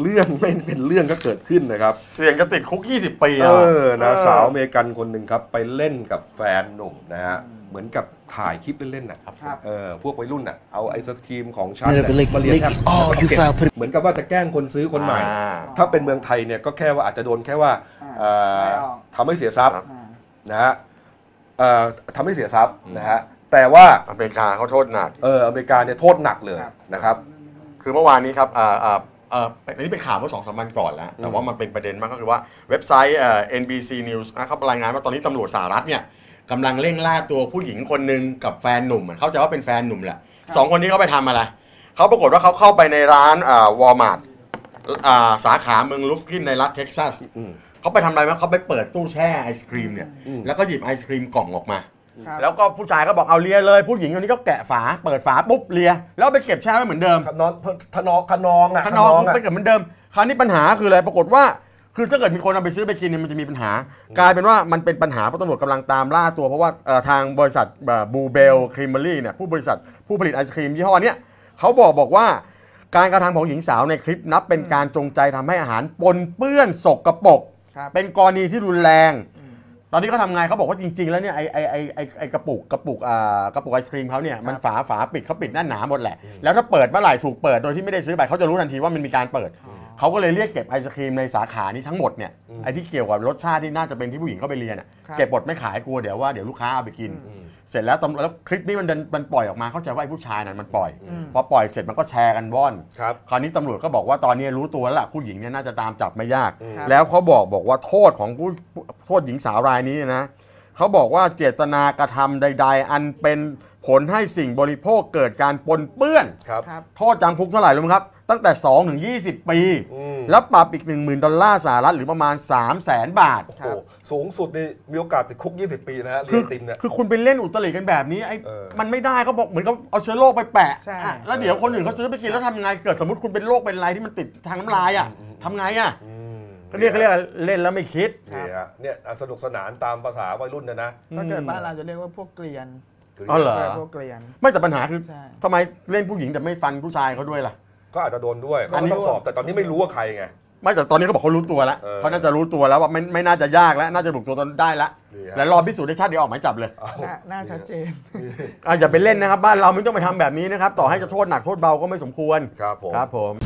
เรื่องไม่เป็นเรื่องก็เกิดขึ้นนะครับเสี่ยงจะติดคุก20 ปีนะสาวอเมริกันคนหนึ่งครับไปเล่นกับแฟนหนุ่มนะฮะเหมือนกับถ่ายคลิปเล่นๆน่ะพวกวัยรุ่นน่ะเอาไอศครีมของฉันมาเลียแทบเหมือนกับว่าจะแกล้งคนซื้อคนใหม่ถ้าเป็นเมืองไทยเนี่ยก็แค่ว่าอาจจะโดนแค่ว่าทำให้เสียทรัพย์นะฮะทำให้เสียทรัพย์นะฮะแต่ว่าอเมริกาเขาโทษหนักอเมริกาเนี่ยโทษหนักเลยนะครับคือเมื่อวานนี้ครับอันนี้เป็นข่าวเมื่อ2-3 วันก่อนแล้วแต่ว่ามันเป็นประเด็นมากก็คือว่าเว็บไซต์ NBC News นะครับรายงานว่าตอนนี้ตำรวจสหรัฐเนี่ยกำลังเร่งล่าตัวผู้หญิงคนหนึ่งกับแฟนหนุ่มเขาจะว่าเป็นแฟนหนุ่มแหละ2 คนนี้เขาไปทำอะไรเขาปรากฏว่าเขาเข้าไปในร้านวอลมาร์ทสาขาเมืองลูฟกินในรัฐเท็กซัสเขาไปทำอะไรมั้ยเขาไปเปิดตู้แช่ไอศครีมเนี่ยแล้วก็หยิบไอศครีมกล่องออกมาแล้วก็ผู้ชายก็บอกเอาเลียเลยผู้หญิงคนนี้ก็แกะฝาเปิดฝาปุ๊บเลียแล้วไปเก็บแช่ไว้เหมือนเดิมขนองไปเก็บเหมือนเดิมคราวนี้ปัญหาคืออะไรปรากฏว่าคือถ้าเกิดมีคนเอาไปซื้อไปกินเนี่ยมันจะมีปัญหากลายเป็นว่ามันเป็นปัญหาเพราะตำรวจกำลังตามล่าตัวเพราะว่าทางบริษัทบูเบลครีมเมอรี่เนี่ยผู้ผลิตไอศครีมยี่ห้อนี้เขาบอกว่าการกระทำของหญิงสาวในคลิปนับเป็นการจงใจทำให้อาหารปนเปื้อนสกปรกเป็นกรณีที่รุนแรงตอนนี้เขาทำไงเขาบอกว่าจริงๆแล้วเนี่ยไอกระปุกไอศครีมเขาเนี่ยมันฝาปิดเขาปิดแน่นหนาหมดแหละแล้วถ้าเปิดเมื่อไหร่ถูกเปิดโดยที่ไม่ได้ซื้อไปเขาจะรู้ทันทีว่ามันมีการเปิดเขาก็เลยเรียกเก็บไอศครีมในสาขานี้ทั้งหมดเนี่ยไอที่เกี่ยวกับรสชาติที่น่าจะเป็นที่ผู้หญิงเขาไปเรียนเก็บหมดไม่ขายกลัวเดี๋ยวลูกค้าเอาไปกินเสร็จแล้วคลิปนี้มันปล่อยออกมาเข้าใจว่าไอ้ผู้ชายนั้นมันปล่อยพอปล่อยเสร็จมันก็แชร์กันว่อนคราวนี้ตำรวจก็บอกว่าตอนนี้รู้ตัวแล้วล่ะผู้หญิงเนี่ยน่าจะตามจับไม่ยากแล้วเขาบอกว่าโทษของโทษหญิงสาวรายนี้นะเขาบอกว่าเจตนากระทำใดๆอันเป็นผลให้สิ่งบริโภคเกิดการปนเปื้อนโทษจำคุกเท่าไหร่รู้ไหมครับตั้งแต่2 ถึง 20 ปีแล้วปรับอีก $10,000 สหรัฐหรือประมาณ 300,000 บาทโอ้โหสูงสุดนี่มีโอกาสติดคุก20 ปีนะฮะเรียนติมเนี่ยคือคุณไปเล่นอุตริกันแบบนี้มันไม่ได้เขาบอกเหมือนกับเอาเชื้อโรคไปแปะแล้วเดี๋ยวคนอื่นเขาซื้อไปกินแล้วทำยังไงเกิดสมมติคุณเป็นโรคเป็นอะไรที่มันติดทางน้ำลายทำไงเขาเรียกเล่นแล้วไม่คิดเนี่ยสนุกสนานตามภาษาวัยรุ่นนะถ้าเกิดบ้านเราจะเรียกว่าพวกเกลียนเหรอพวกเกลียนไม่แต่ปัญหาคือทำไมเล่นผู้หญิงแต่ไม่ฟันผู้ชายเขาด้วยล่ะก็อาจจะโดนด้วยเขาต้องสอบแต่ตอนนี้ไม่รู้ว่าใครไงไม่แต่ตอนนี้เขาบอกเขารู้ตัวแล้วเขาน่าจะรู้ตัวแล้วว่าไม่น่าจะยากแล้วน่าจะบุกตัวตนได้แล้วแล้วรอพิสูจน์ได้ชัดเดี๋ยวออกหมายจับเลยน่าชัดเจนอย่าไปเล่นนะครับบ้านเราไม่ต้องไปทำแบบนี้นะครับต่อให้จะโทษหนักโทษเบาก็ไม่สมควรครับผม